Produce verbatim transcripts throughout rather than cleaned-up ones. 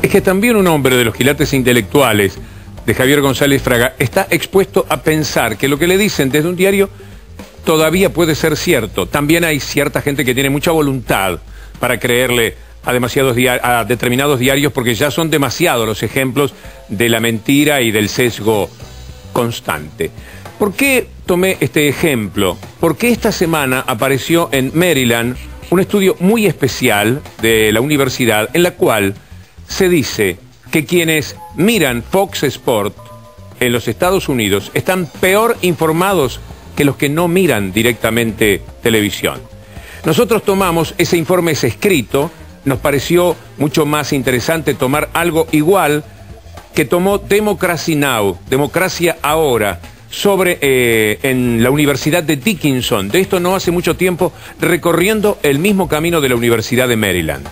Es que también un hombre de los quilates intelectuales de Javier González Fraga está expuesto a pensar que lo que le dicen desde un diario todavía puede ser cierto. También hay cierta gente que tiene mucha voluntad para creerle a, demasiados a determinados diarios porque ya son demasiados los ejemplos de la mentira y del sesgo constante. ¿Por qué tomé este ejemplo? Porque esta semana apareció en Maryland un estudio muy especial de la universidad en la cual se dice que quienes miran Fox Sports en los Estados Unidos están peor informados que los que no miran directamente televisión. Nosotros tomamos ese informe ese escrito, nos pareció mucho más interesante tomar algo igual que tomó Democracy Now!, Democracia Ahora, sobre eh, en la Universidad de Dickinson. De esto no hace mucho tiempo, recorriendo el mismo camino de la Universidad de Maryland.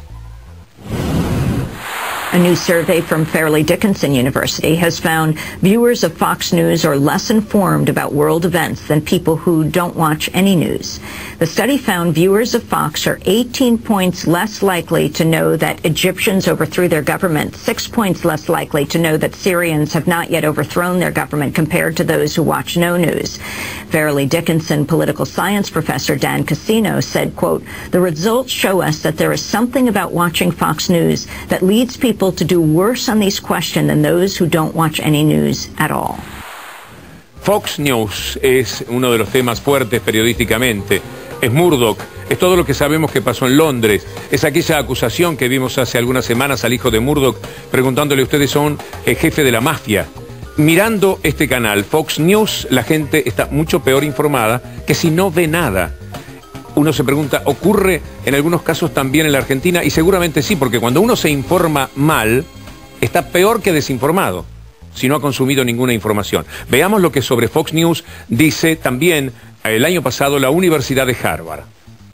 A new survey from Fairleigh Dickinson University has found viewers of Fox News are less informed about world events than people who don't watch any news. The study found viewers of Fox are eighteen points less likely to know that Egyptians overthrew their government, six points less likely to know that Syrians have not yet overthrown their government compared to those who watch no news. Fairleigh Dickinson political science professor Dan Cassino said, quote, "The results show us that there is something about watching Fox News that leads people to do worse on these questions than those who don't watch any news at all." Fox News es uno de los temas fuertes periodísticamente. Es Murdoch, es todo lo que sabemos que pasó en Londres. Es aquella acusación que vimos hace algunas semanas al hijo de Murdoch preguntándole: ¿ustedes son el jefe de la mafia? Mirando este canal, Fox News, la gente está mucho peor informada que si no ve nada. Uno se pregunta, ¿ocurre en algunos casos también en la Argentina? Y seguramente sí, porque cuando uno se informa mal, está peor que desinformado, si no ha consumido ninguna información. Veamos lo que sobre Fox News dice también el año pasado la Universidad de Harvard.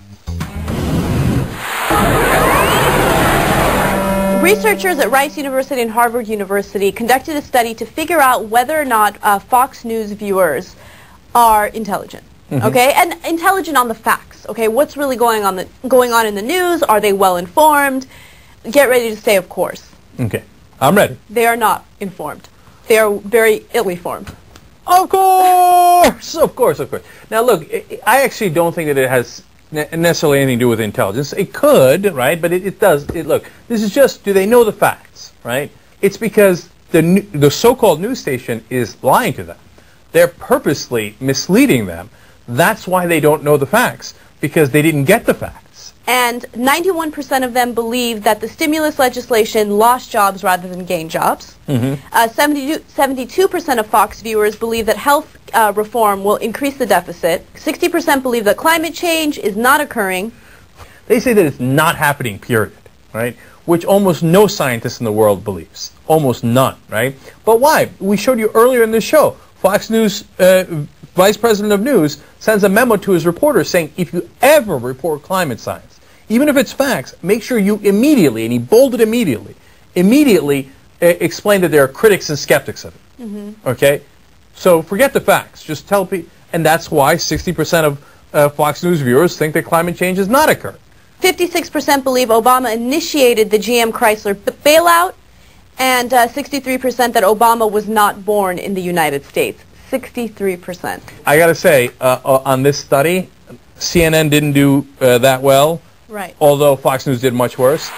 Researchers at Rice University and Harvard University conducted a study to figure out whether or not uh, Fox News viewers are intelligent. Mm-hmm. Okay, and intelligent on the facts. Okay, what's really going on the going on in the news? Are they well informed? Get ready to say, of course. Okay, I'm ready. They are not informed. They are very ill-informed. Of course, of course, of course. Now, look, I actually don't think that it has necessarily anything to do with intelligence. It could, right? But it, it does. It, look, this is just, do they know the facts, right? It's because the the so-called news station is lying to them. They're purposely misleading them. That's why they don't know the facts, because they didn't get the facts. And ninety-one percent of them believe that the stimulus legislation lost jobs rather than gained jobs. Mm-hmm. uh, seventy-two percent of Fox viewers believe that health uh, reform will increase the deficit. sixty percent believe that climate change is not occurring. They say that it's not happening, period, right? Which almost no scientist in the world believes. Almost none, right? But why? We showed you earlier in this show, Fox News uh, Vice President of News sends a memo to his reporters saying, if you ever report climate science, even if it's facts, make sure you immediately, and he bolded immediately, immediately uh, explain that there are critics and skeptics of it. Mm-hmm. Okay? So forget the facts. Just tell people, and that's why sixty percent of uh, Fox News viewers think that climate change has not occurred. fifty-six percent believe Obama initiated the G M Chrysler bailout, and uh, sixty-three percent that Obama was not born in the United States. sixty-three percent. I got to say, uh, uh, on this study, C N N didn't do uh, that well, right? Although Fox News did much worse.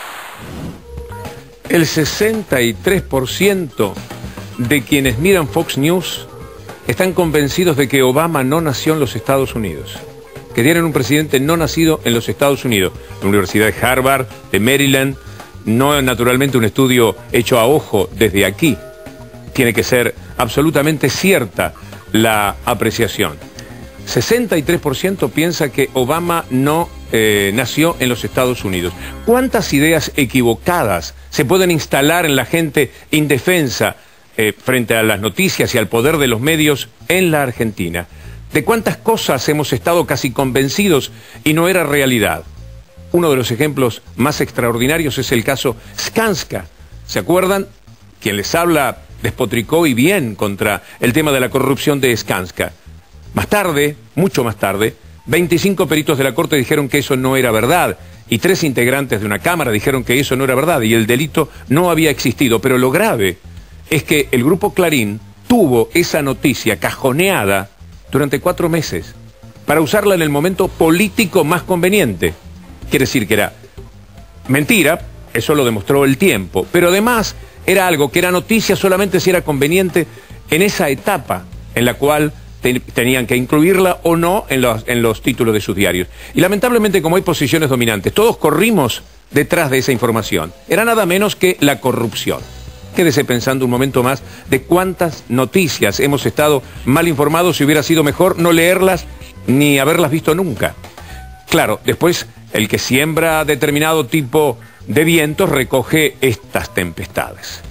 El sesenta y tres por ciento de quienes miran Fox News están convencidos de que Obama no nació en los Estados Unidos, que tienen un presidente no nacido en los Estados Unidos. La Universidad de Harvard, de Maryland, no naturalmente un estudio hecho a ojo desde aquí. Tiene que ser absolutamente cierta la apreciación. sesenta y tres por ciento piensa que Obama no eh, nació en los Estados Unidos. ¿Cuántas ideas equivocadas se pueden instalar en la gente indefensa eh, frente a las noticias y al poder de los medios en la Argentina? ¿De cuántas cosas hemos estado casi convencidos y no era realidad? Uno de los ejemplos más extraordinarios es el caso Skanska. ¿Se acuerdan? Quien les habla despotricó y bien contra el tema de la corrupción de Skanska. Más tarde, mucho más tarde, veinticinco peritos de la Corte dijeron que eso no era verdad, y tres integrantes de una Cámara dijeron que eso no era verdad, y el delito no había existido. Pero lo grave es que el Grupo Clarín tuvo esa noticia cajoneada durante cuatro meses para usarla en el momento político más conveniente. Quiere decir que era mentira, eso lo demostró el tiempo, pero además era algo que era noticia solamente si era conveniente en esa etapa en la cual te, tenían que incluirla o no en los, en los títulos de sus diarios. Y lamentablemente, como hay posiciones dominantes, todos corrimos detrás de esa información. Era nada menos que la corrupción. Quédese pensando un momento más de cuántas noticias hemos estado mal informados, si hubiera sido mejor no leerlas ni haberlas visto nunca. Claro, después el que siembra determinado tipo de vientos recoge estas tempestades.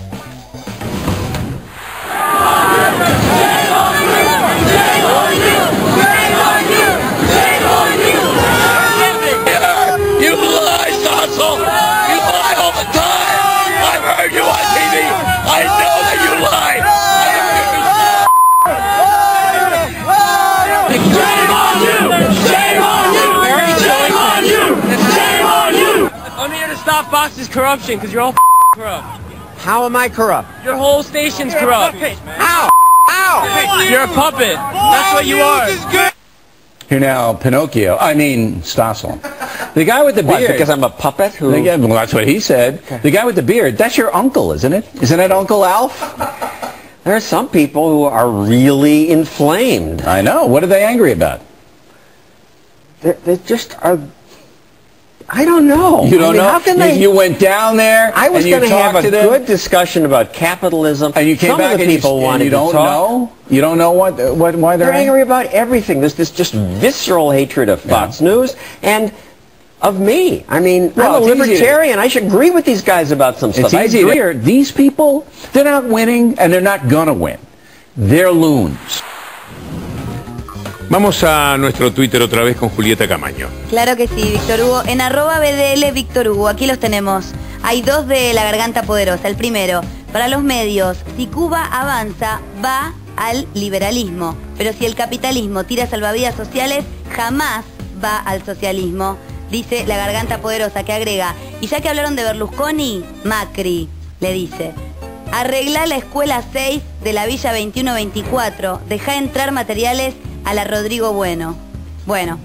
Stop Fox's corruption, because you're all corrupt. How am I corrupt? Your whole station's corrupt. How? How? You're a puppet. That's what you are. You're now Pinocchio. I mean, Stossel. The guy with the beard. What, because I'm a puppet? Who? The guy, well, that's what he said. Okay. The guy with the beard, that's your uncle, isn't it? Isn't that Uncle Alf? There are some people who are really inflamed. I know. What are they angry about? They're, they just are... I don't know. You don't I mean, know? How can you, they... you went down there. I was going to have a to them, good discussion about capitalism. And you came Some back of the and people you, wanted and you don't to talk. know. You don't know what what why they're, they're angry about everything. There's this just visceral hatred of Fox yeah. News and of me. I mean, well, I'm a libertarian. I should agree with these guys about some stuff. It's easy to hear. These people, they're not winning and they're not gonna win. They're loons. Vamos a nuestro Twitter otra vez con Julieta Camaño. Claro que sí, Víctor Hugo. En arroba B D L Víctor Hugo, aquí los tenemos. Hay dos de La Garganta Poderosa. El primero, para los medios, si Cuba avanza, va al liberalismo. Pero si el capitalismo tira salvavidas sociales, jamás va al socialismo. Dice La Garganta Poderosa, que agrega, y ya que hablaron de Berlusconi, Macri, le dice, arregla la escuela seis de la Villa veintiuno veinticuatro, deja entrar materiales a la Rodrigo Bueno. Bueno,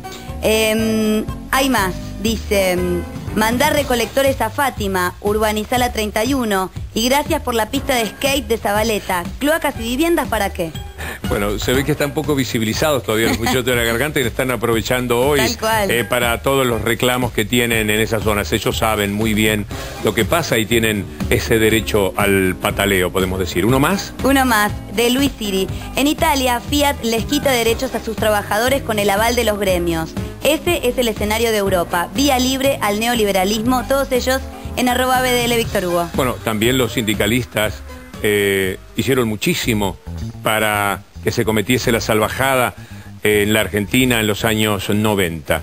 eh, hay más. Dice, mandar recolectores a Fátima, urbanizar la treinta y uno, y gracias por la pista de skate de Zabaleta. ¿Cloacas y viviendas para qué? Bueno, se ve que están poco visibilizados todavía los muchachos de La Garganta y lo están aprovechando hoy eh, para todos los reclamos que tienen en esas zonas. Ellos saben muy bien lo que pasa y tienen ese derecho al pataleo, podemos decir. ¿Uno más? Uno más, de Luis Siri. En Italia, Fiat les quita derechos a sus trabajadores con el aval de los gremios. Ese es el escenario de Europa. Vía libre al neoliberalismo, todos ellos en arroba B D L Víctor Hugo. Bueno, también los sindicalistas eh, hicieron muchísimo para que se cometiese la salvajada en la Argentina en los años noventa.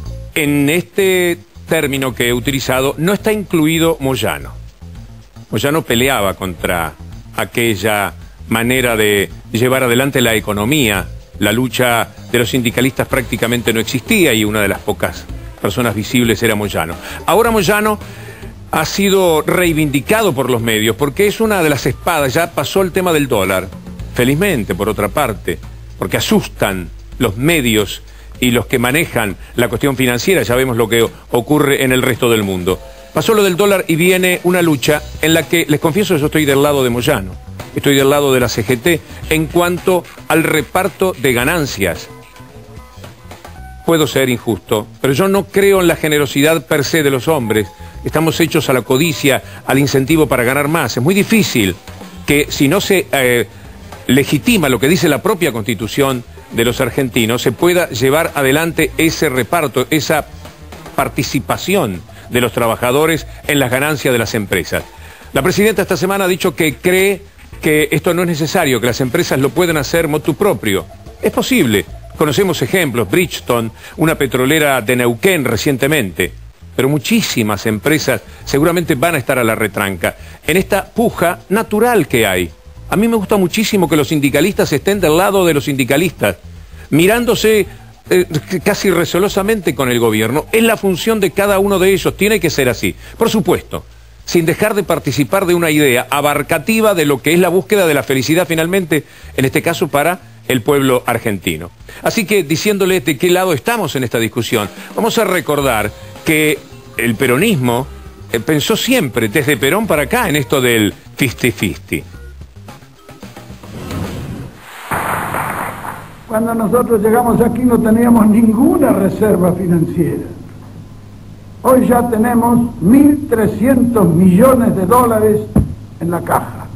En este término que he utilizado no está incluido Moyano. Moyano peleaba contra aquella manera de llevar adelante la economía. La lucha de los sindicalistas prácticamente no existía y una de las pocas personas visibles era Moyano. Ahora Moyano ha sido reivindicado por los medios porque es una de las espadas, ya pasó el tema del dólar. Felizmente, por otra parte, porque asustan los medios y los que manejan la cuestión financiera. Ya vemos lo que ocurre en el resto del mundo. Pasó lo del dólar y viene una lucha en la que, les confieso, yo estoy del lado de Moyano. Estoy del lado de la C G T en cuanto al reparto de ganancias. Puedo ser injusto, pero yo no creo en la generosidad per se de los hombres. Estamos hechos a la codicia, al incentivo para ganar más. Es muy difícil que si no se... Eh, legitima lo que dice la propia Constitución de los argentinos, se pueda llevar adelante ese reparto, esa participación de los trabajadores en las ganancias de las empresas. La presidenta esta semana ha dicho que cree que esto no es necesario, que las empresas lo pueden hacer motu propio. Es posible, conocemos ejemplos, Bridgestone, una petrolera de Neuquén recientemente, pero muchísimas empresas seguramente van a estar a la retranca en esta puja natural que hay. A mí me gusta muchísimo que los sindicalistas estén del lado de los sindicalistas, mirándose eh, casi resolosamente con el gobierno. Es la función de cada uno de ellos, tiene que ser así. Por supuesto, sin dejar de participar de una idea abarcativa de lo que es la búsqueda de la felicidad finalmente, en este caso para el pueblo argentino. Así que, diciéndole de qué lado estamos en esta discusión, vamos a recordar que el peronismo eh, pensó siempre, desde Perón para acá, en esto del cincuenta cincuenta. Cuando nosotros llegamos aquí no teníamos ninguna reserva financiera. Hoy ya tenemos mil trescientos millones de dólares en la caja.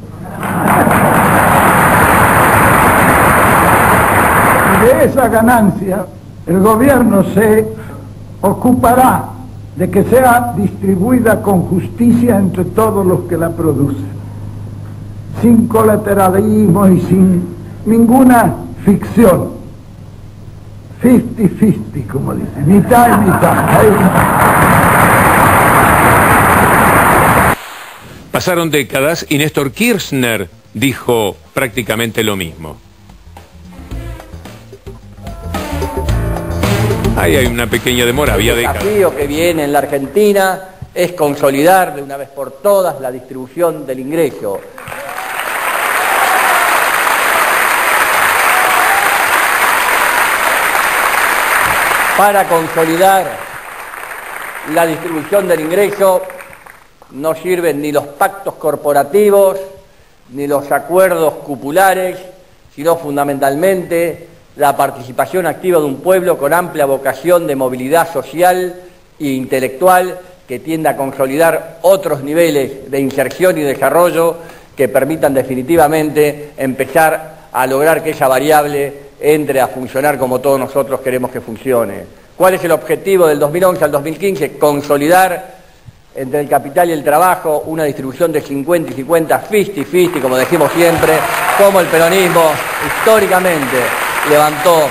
Y de esa ganancia el gobierno se ocupará de que sea distribuida con justicia entre todos los que la producen, sin colateralismo y sin ninguna ficción. cincuenta cincuenta, como dicen, mitad y mitad. Pasaron décadas y Néstor Kirchner dijo prácticamente lo mismo. Ahí hay una pequeña demora, había décadas. El desafío que viene en la Argentina es consolidar de una vez por todas la distribución del ingreso. Para consolidar la distribución del ingreso no sirven ni los pactos corporativos, ni los acuerdos cupulares, sino fundamentalmente la participación activa de un pueblo con amplia vocación de movilidad social e intelectual que tienda a consolidar otros niveles de inserción y desarrollo que permitan definitivamente empezar a lograr que esa variable entre a funcionar como todos nosotros queremos que funcione. ¿Cuál es el objetivo del dos mil once al dos mil quince? Consolidar entre el capital y el trabajo una distribución de cincuenta y cincuenta, cincuenta cincuenta, como decimos siempre, como el peronismo históricamente levantó.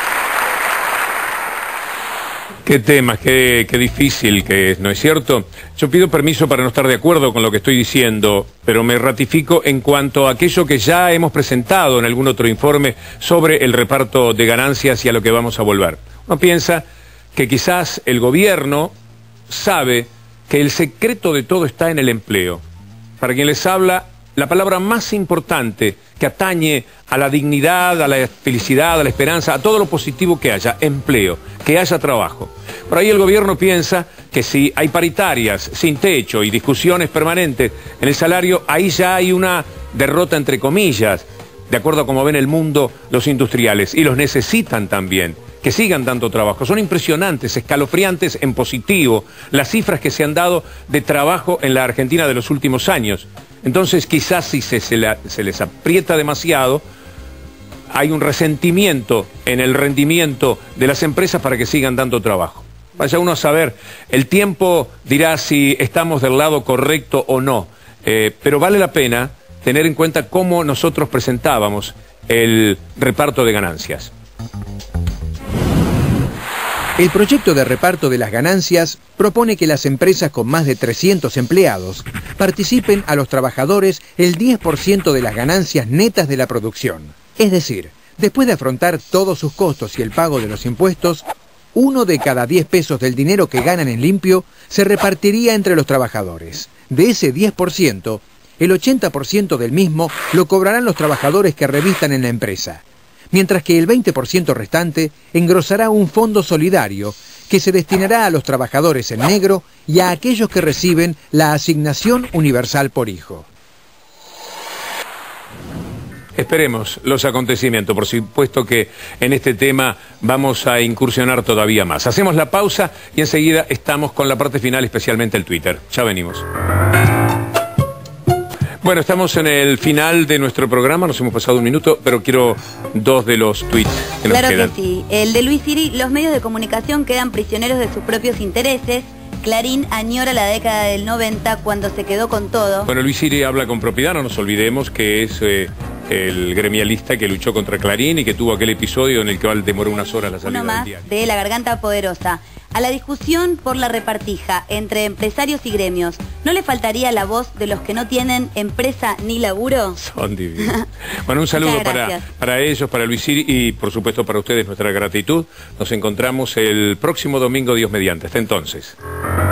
Qué temas, qué, qué difícil que es, ¿no es cierto? Yo pido permiso para no estar de acuerdo con lo que estoy diciendo, pero me ratifico en cuanto a aquello que ya hemos presentado en algún otro informe sobre el reparto de ganancias y a lo que vamos a volver. Uno piensa que quizás el gobierno sabe que el secreto de todo está en el empleo. Para quien les habla, la palabra más importante que atañe a la dignidad, a la felicidad, a la esperanza, a todo lo positivo que haya, empleo, que haya trabajo. Por ahí el gobierno piensa que si hay paritarias sin techo y discusiones permanentes en el salario, ahí ya hay una derrota entre comillas, de acuerdo a cómo ven el mundo los industriales, y los necesitan también, que sigan dando trabajo. Son impresionantes, escalofriantes en positivo, las cifras que se han dado de trabajo en la Argentina de los últimos años. Entonces quizás si se, se, la, se les aprieta demasiado, hay un resentimiento en el rendimiento de las empresas para que sigan dando trabajo. Vaya uno a saber, el tiempo dirá si estamos del lado correcto o no, eh, pero vale la pena tener en cuenta cómo nosotros presentábamos el reparto de ganancias. El proyecto de reparto de las ganancias propone que las empresas con más de trescientos empleados participen a los trabajadores el diez por ciento de las ganancias netas de la producción. Es decir, después de afrontar todos sus costos y el pago de los impuestos, uno de cada diez pesos del dinero que ganan en limpio se repartiría entre los trabajadores. De ese diez por ciento, el ochenta por ciento del mismo lo cobrarán los trabajadores que revistan en la empresa, mientras que el veinte por ciento restante engrosará un fondo solidario que se destinará a los trabajadores en negro y a aquellos que reciben la asignación universal por hijo. Esperemos los acontecimientos, por supuesto que en este tema vamos a incursionar todavía más. Hacemos la pausa y enseguida estamos con la parte final, especialmente el Twitter. Ya venimos. Bueno, estamos en el final de nuestro programa, nos hemos pasado un minuto, pero quiero dos de los tweets que nos claro quedan. Claro que sí. El de Luis Siri: los medios de comunicación quedan prisioneros de sus propios intereses. Clarín añora la década del noventa cuando se quedó con todo. Bueno, Luis Siri habla con propiedad, no nos olvidemos que es eh, el gremialista que luchó contra Clarín y que tuvo aquel episodio en el que demoró unas horas la salida Uno más del diario. de La Garganta Poderosa. A la discusión por la repartija entre empresarios y gremios, ¿no le faltaría la voz de los que no tienen empresa ni laburo? Son divinos. Bueno, un saludo para, para ellos, para Luis Siri y por supuesto para ustedes nuestra gratitud. Nos encontramos el próximo domingo, Dios mediante. Hasta entonces.